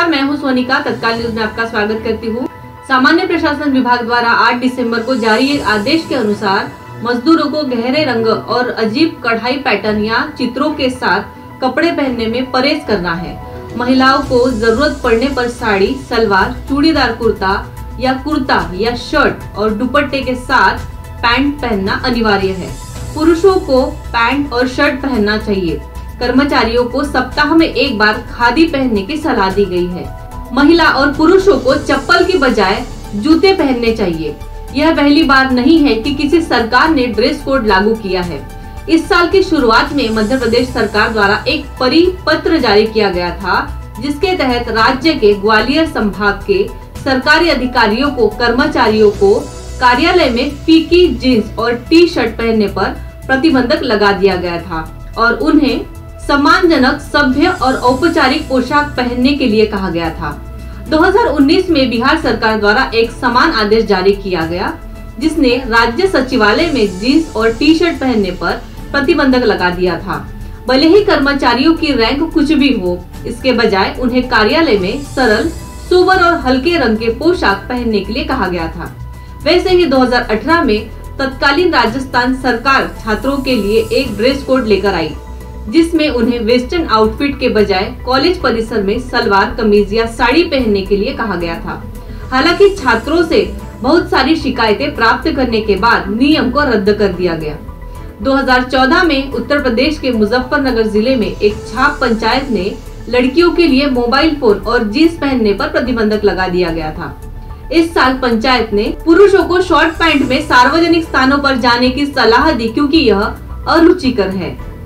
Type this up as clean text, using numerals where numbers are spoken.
नमस्कार, मैं हूं सोनिका। तत्काल न्यूज में आपका स्वागत करती हूं। सामान्य प्रशासन विभाग द्वारा 8 दिसंबर को जारी एक आदेश के अनुसार मजदूरों को गहरे रंग और अजीब कढ़ाई पैटर्न या चित्रों के साथ कपड़े पहनने में परहेज करना है। महिलाओं को जरूरत पड़ने पर साड़ी, सलवार, चूड़ीदार कुर्ता या शर्ट और दुपट्टे के साथ पैंट पहनना अनिवार्य है। पुरुषों को पैंट और शर्ट पहनना चाहिए। कर्मचारियों को सप्ताह में एक बार खादी पहनने की सलाह दी गई है। महिला और पुरुषों को चप्पल की बजाय जूते पहनने चाहिए। यह पहली बार नहीं है कि किसी सरकार ने ड्रेस कोड लागू किया है। इस साल की शुरुआत में मध्य प्रदेश सरकार द्वारा एक परिपत्र जारी किया गया था, जिसके तहत राज्य के ग्वालियर संभाग के सरकारी अधिकारियों को कर्मचारियों को कार्यालय में फीकी जींस और टी शर्ट पहनने पर प्रतिबंधक लगा दिया गया था और उन्हें सम्मानजनक, सभ्य और औपचारिक पोशाक पहनने के लिए कहा गया था। 2019 में बिहार सरकार द्वारा एक समान आदेश जारी किया गया, जिसने राज्य सचिवालय में जींस और टी शर्ट पहनने पर प्रतिबंधक लगा दिया था। भले ही कर्मचारियों की रैंक कुछ भी हो, इसके बजाय उन्हें कार्यालय में सरल, सोबर और हल्के रंग के पोशाक पहनने के लिए कहा गया था। वैसे ही 2018 में तत्कालीन राजस्थान सरकार छात्रों के लिए एक ड्रेस कोड लेकर आई, जिसमें उन्हें वेस्टर्न आउटफिट के बजाय कॉलेज परिसर में सलवार कमीज या साड़ी पहनने के लिए कहा गया था। हालांकि छात्रों से बहुत सारी शिकायतें प्राप्त करने के बाद नियम को रद्द कर दिया गया। 2014 में उत्तर प्रदेश के मुजफ्फरनगर जिले में एक छाप पंचायत ने लड़कियों के लिए मोबाइल फोन और जींस पहनने पर प्रतिबंधक लगा दिया गया था। इस साल पंचायत ने पुरुषों को शॉर्ट पैंट में सार्वजनिक स्थानों पर जाने की सलाह दी, क्योंकि यह अरुचिकर है।